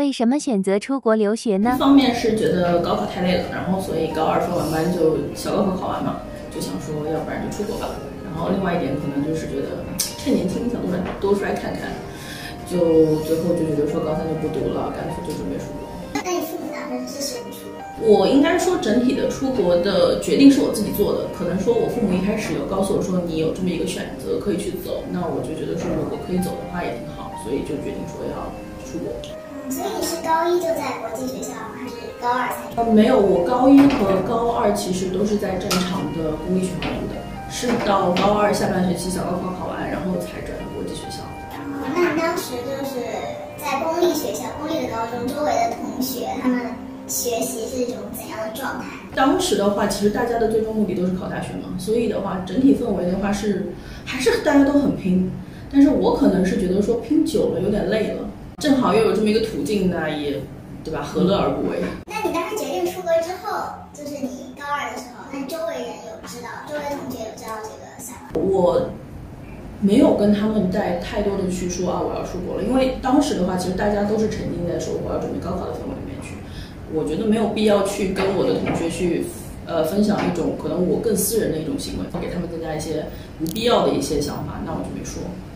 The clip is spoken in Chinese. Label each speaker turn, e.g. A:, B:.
A: 为什么选择出国留学呢？
B: 一方面是觉得高考太累了，然后所以高2分完班就小高考考完嘛，就想说要不然就出国吧。然后另外一点可能就是觉得趁年轻想多出来看看，就最后就觉得说高3就不读了，干脆就准备出国。
C: 那你父母打算支持你出国？
B: 我应该说整体的出国的决定是我自己做的，可能说我父母一开始有告诉我说你有这么一个选择可以去走，那我就觉得说如果可以走的话也挺好，所以就决定说要出国。
C: 所以你是高1就在国际学校，还是高2才？
B: 没有，我高1和高2其实都是在正常的公立学校读的，是到高2下半学期小高考考完，然后才转的国际学校。
C: 那你当时就是在公立学校、公立的高中，周围的同学他们学习是一种怎样的状态？
B: 当时的话，其实大家的最终目的都是考大学嘛，所以的话，整体氛围的话还是大家都很拼，但是我可能是觉得说拼久了有点累了，正好又有这么一个途径，那也对吧，何乐而不为？
C: 那你当时决定出国之后，就是你高2的时候，那周围人有知道，周围同学有知道这个想法？
B: 我没有跟他们太多的去说啊我要出国了，因为当时的话，其实大家都是沉浸在说我要准备高考的氛围里面去，我觉得没有必要去跟我的同学去分享一种可能我更私人的一种行为，给他们增加一些不必要的一些想法，那我就没说。